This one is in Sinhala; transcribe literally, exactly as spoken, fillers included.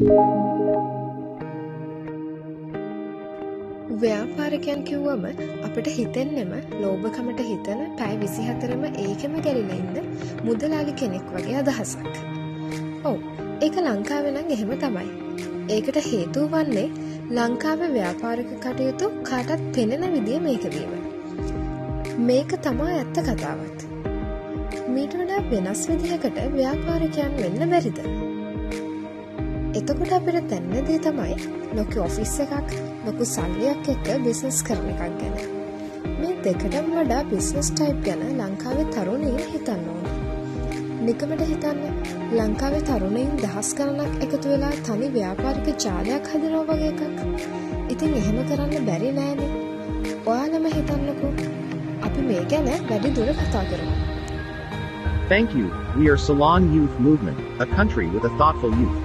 ව්‍යාපාරිකයන් කිව්වම අපිට හිතෙන්නෙම ලෝභකමට හිතන පැය විසිහතරම ඒකෙම ගැලිලා ඉන්න මුදලාලි කෙනෙක් වගේ අදහසක්. ඔව්, ඒක ලංකාවේ නම් එහෙම තමයි. ඒකට හේතුව වන්නේ ලංකාවේ ව්‍යාපාරික කටයුතු කාටත් පෙනෙන විදිය මේක වීම. මේක තමයි ඇත්ත කතාවත්. මීට වඩා වෙනස් විදිහකට ව්‍යාපාරිකයන් වෙන්න බැරිද? එතකොට අපිට දැනෙන දේ තමයි ලොකු ඔෆිස් එකක්, ලොකු සල්ලියක් එක්ක බිස්නස් කරන එකක් ගැන. මේ දෙකටම වඩා බිස්නස් ටයිප් ගැන ලංකාවේ තරුණයින් හිතන්න ඕන. නිකමට හිතන්න ලංකාවේ තරුණයින් දහස් ගණනක් එකතු වෙලා තනි ව්‍යාපාරික ජාලයක් හදනවා වගේ එකක්. ඉතින් එහෙම කරන්න බැරි නෑනේ. ඔයාලම හිතන්නකෝ. අපි මේ ගැන වැඩි දුර කතා කරමු. Thank you. We are Salon Youth Movement, a country with a thoughtful youth.